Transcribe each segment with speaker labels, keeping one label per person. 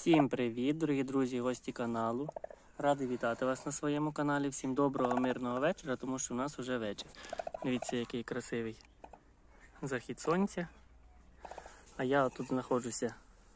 Speaker 1: Всім привіт, дорогі друзі, гості каналу. Радий вітати вас на своєму каналі. Всім доброго, мирного вечора, тому що у нас вже вечір. Дивіться, який красивий захід сонця. А я тут знаходжуся,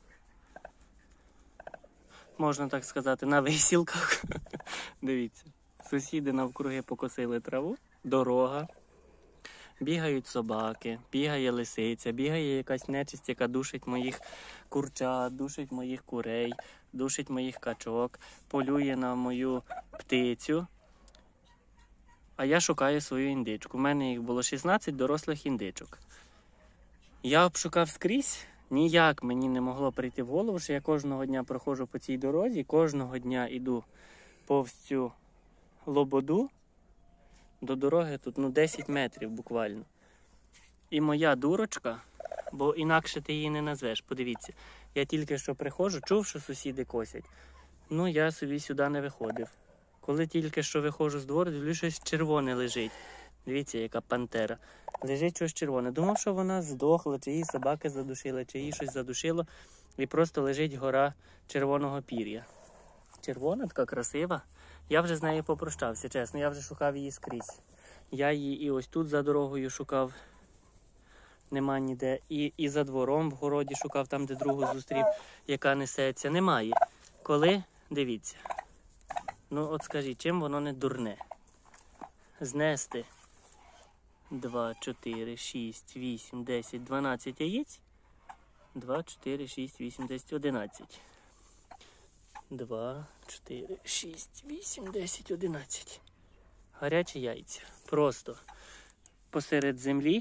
Speaker 1: можна так сказати, на висілках. Дивіться, сусіди навкруги покосили траву, дорога. Бігають собаки, бігає лисиця, бігає якась нечисть, яка душить моїх курчат, душить моїх курей, душить моїх качок, полює на мою птицю. А я шукаю свою індичку. У мене їх було 16 дорослих індичок. Я обшукав скрізь, ніяк мені не могло прийти в голову, що я кожного дня проходжу по цій дорозі, кожного дня йду повз цю лободу. До дороги тут 10 метрів буквально. І моя дурочка, бо інакше ти її не назвеш, подивіться. Я тільки що приходжу, чув, що сусіди косять. Я собі сюди не виходив. Коли тільки що виходжу з двору, дивлюсь, щось червоне лежить. Дивіться, яка пантера. Лежить щось червоне. Думав, що вона здохла, чи її собаки задушили, чи її щось задушило. І просто лежить гора червоного пір'я. Червона, така красива. Я вже з нею попрощався, чесно, я вже шукав її скрізь. Я її і ось тут за дорогою шукав, нема ніде. І за двором в городі шукав, там де другу зустрів, яка несеться. Немає. Коли? Дивіться. От скажіть, чим воно не дурне? Знести 2, 4, 6, 8, 10, 12 яєць. 2, 4, 6, 8, 10, 11. 2, 4, 6, 8, 10, 11. Гарячі яйця. Просто посеред землі,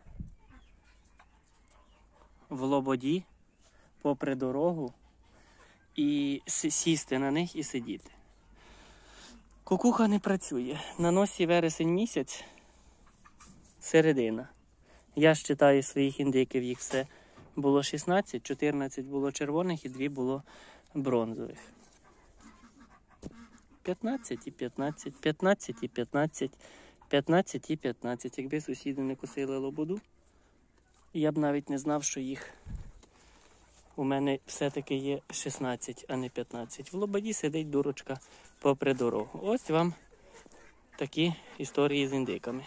Speaker 1: в лободі, попри дорогу, і сісти на них і сидіти. Кукуха не працює. На носі вересень місяць, середина. Я считаю своїх індиків, їх все було 16, 14 було червоних і 2 було бронзових. 15 і 15, 15 і 15, 15 і 15. Якби сусіди не косили лободу, я б навіть не знав, що їх у мене все-таки є 16, а не 15. В лободі сидить дурочка попри дорогу. Ось вам такі історії з індиками.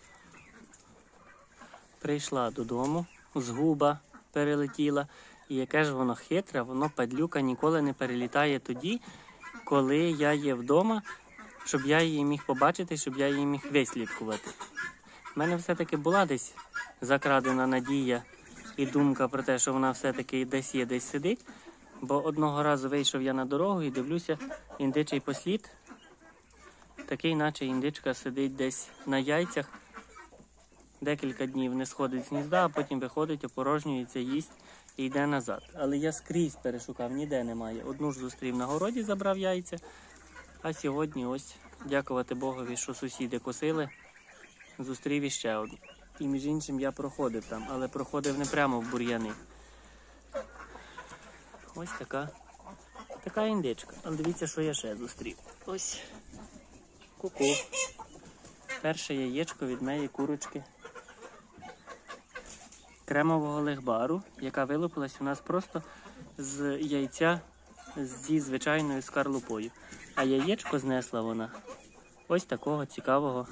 Speaker 1: Прийшла додому, згуба перелетіла. І яке ж воно хитре, воно, падлюка, ніколи не перелітає тоді, коли я є вдома, щоб я її міг побачити, щоб я її міг вислідкувати. У мене все-таки була десь закрадена надія і думка про те, що вона все-таки десь є, десь сидить. Бо одного разу вийшов я на дорогу і дивлюся, індичий послід, такий, наче індичка сидить десь на яйцях, декілька днів не сходить з гнізда, а потім виходить, опорожнюється, їсть і йде назад. Але я скрізь перешукав, ніде немає. Одну ж зустрів на городі, забрав яйця, а сьогодні ось, дякувати Богові, що сусіди косили, зустрів іще одну. І між іншим я проходив там, але проходив не прямо в бур'яни. Ось така індичка. Але дивіться, що я ще зустрів. Ось ку-ку. Перше яєчко від моєї курочки кремового легбару, яка вилупилась у нас просто з яйця зі звичайною скарлупою. А яєчко знесла вона ось такого цікавого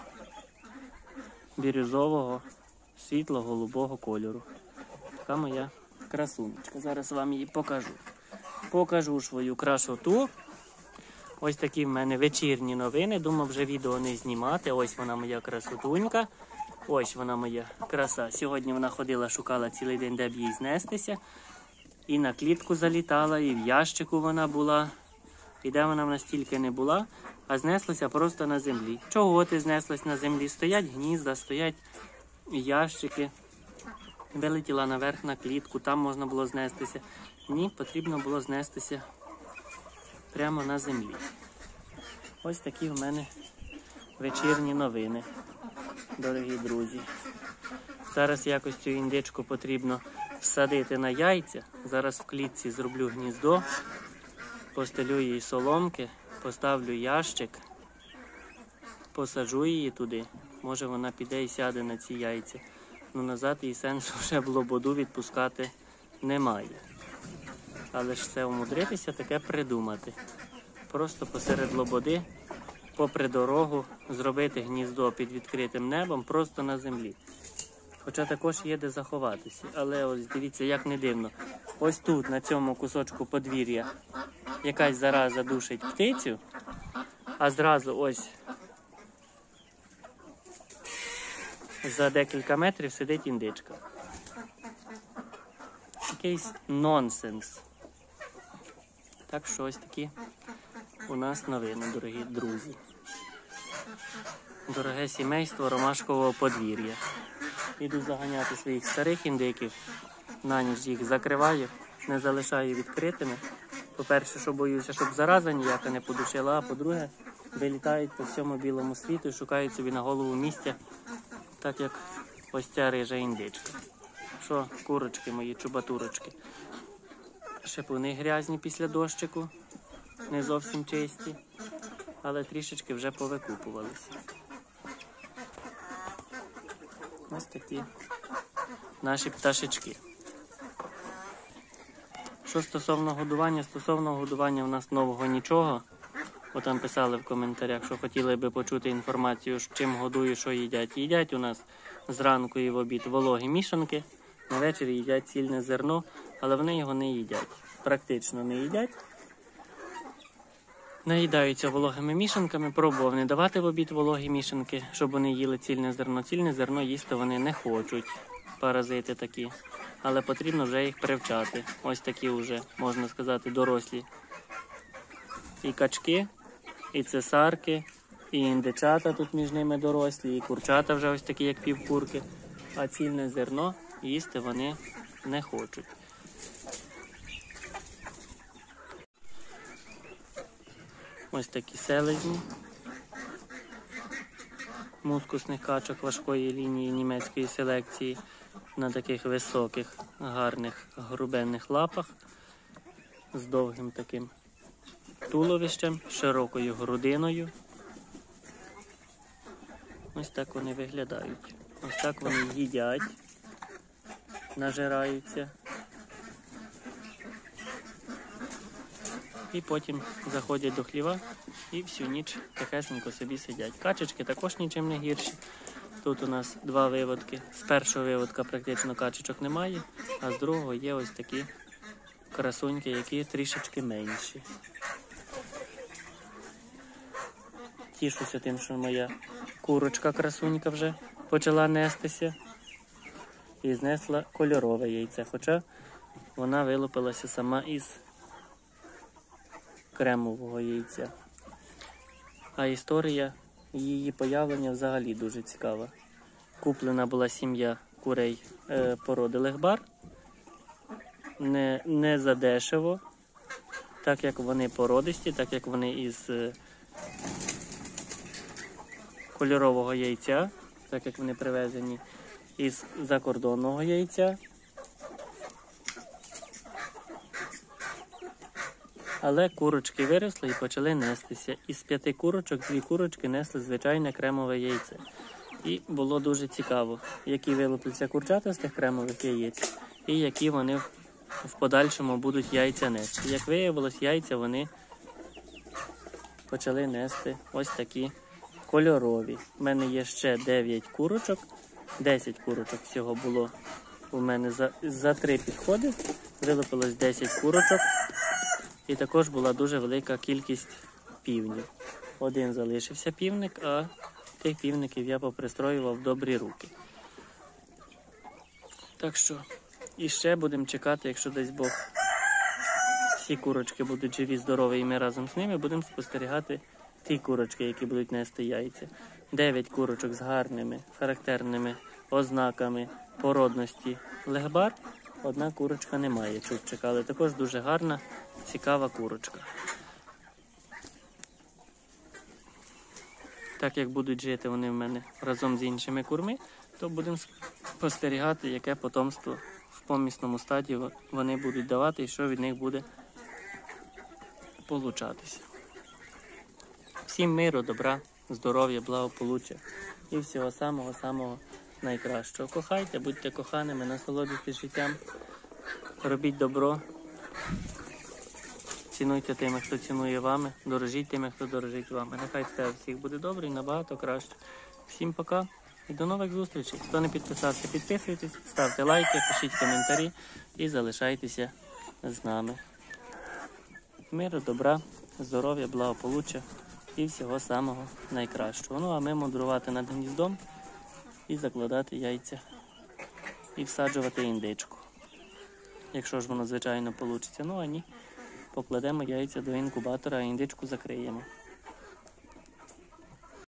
Speaker 1: бірюзового, світло-голубого кольору. Така моя красунечка. Зараз вам її покажу. Покажу свою красоту. Ось такі в мене вечірні новини. Думав вже відео не знімати. Ось вона моя красотунька. Ось вона моя краса. Сьогодні вона ходила, шукала цілий день, де б їй знестися. І на клітку залітала, і в ящику вона була. І де вона в нас тільки не була, а знеслася просто на землі. Чого ти знеслась на землі? Стоять гнізда, стоять ящики. Вилетіла наверх на клітку, там можна було знестися. Ні, потрібно було знестися прямо на землі. Ось такі в мене вечірні новини, дорогі друзі. Зараз якось цю індичку потрібно всадити на яйця. Зараз в клітці зроблю гніздо, постелю їй соломки, поставлю ящик, посаджу її туди. Може вона піде і сяде на ці яйця. Назад їй сенсу вже в лободу відпускати немає. Але ж це умудритися таке придумати. Просто посеред лободи, попри дорогу, зробити гніздо під відкритим небом просто на землі. Хоча також є де заховатися. Але ось дивіться, як не дивно. Ось тут, на цьому кусочку подвір'я, якась зараза душить птицю, а зразу ось за декілька метрів сидить індичка. Якийсь нонсенс. Так що ось такі у нас новини, дорогі друзі. Дороге сімейство ромашкового подвір'я. Іду заганяти своїх старих індиків, на ніч їх закриваю, не залишаю відкритими. По-перше, що боюся, щоб зараза ніяка не подушила, а по-друге, вилітають по всьому білому світу і шукають собі на голову місця, так як ось ця рижа індичка. Що, курочки мої, чубатурочки. Шипуни грязні після дощику, не зовсім чисті, але трішечки вже повикупувалися. Ось такі наші пташечки. Що стосовно годування в нас нового нічого. От там писали в коментарях, що хотіли би почути інформацію, чим годую, що їдять. Їдять у нас зранку і в обід вологі мішанки, на вечір їдять цільне зерно, але вони його не їдять. Практично не їдять. Наїдаються вологими мішанками, пробував не давати в обід вологі мішанки, щоб вони їли цільне зерно. Цільне зерно їсти вони не хочуть, паразити такі. Але потрібно вже їх привчати. Ось такі вже, можна сказати, дорослі. І качки, і цесарки, і індичата тут між ними дорослі, і курчата вже ось такі, як півкурки. А цільне зерно їсти вони не хочуть. Ось такі селезні. Мускусних качок важкої лінії німецької селекції на таких високих, гарних, грубенних лапах з довгим таким туловищем, широкою грудиною. Ось так вони виглядають. Ось так вони їдять, нажираються. І потім заходять до хліва і всю ніч тихесенько собі сидять. Качечки також нічим не гірші. Тут у нас два виводки. З першого виводка практично качечок немає, а з другого є ось такі красуньки, які трішечки менші. Тішуся тим, що моя курочка-красунька вже почала нестися і знесла кольорове яйце, хоча вона вилупилася сама із кремового яйця. А історія її появлення взагалі дуже цікава. Куплена була сім'я курей породи легбар. Не задешево, так як вони породисті, так як вони із кольорового яйця, так як вони привезені із закордонного яйця. Але курочки виросли і почали нестися. Із 5 курочок 2 курочки несли звичайне кремове яйце. І було дуже цікаво, які вилупляться курчата з тих кремових яєць і які вони в подальшому будуть яйця нести. Як виявилось, яйця вони почали нести ось такі кольорові. У мене є ще 9 курочок, 10 курочок всього було у мене за 3 підходи. Вилупилось 10 курочок. І також була дуже велика кількість півнів. Один залишився півник, а тих півників я попристроював в добрі руки. Так що, і ще будемо чекати, якщо дасть Бог, всі курочки будуть живі, здорові, і ми разом з ними будемо спостерігати ті курочки, які будуть нести яйця. 9 курочок з гарними, характерними ознаками породності легбар. Одна курочка не має чубчика, але також дуже гарна, цікава курочка. Так як будуть жити вони в мене разом з іншими курми, то будемо спостерігати, яке потомство в помісному стаді вони будуть давати і що від них буде получатися. Всім миру, добра, здоров'я, благополуччя і всього самого-самого найкращого. Кохайте, будьте коханими, насолоджуйтесь життям, робіть добро, Цінуйте тими, хто цінує вами, дорожіть тими, хто дорожить вами. Нехай все у всіх буде добре і набагато краще. Всім пока і до нових зустрічей. Хто не підписався, підписуйтесь, ставте лайки, пишіть коментарі і залишайтеся з нами. Миру, добра, здоров'я, благополуччя і всього самого найкращого. Ну а ми мудрувати над гніздом і закладати яйця. І всаджувати індичку. Якщо ж воно, звичайно, вийде. Ну а ні, покладемо яйця до інкубатора, а індичку закриємо.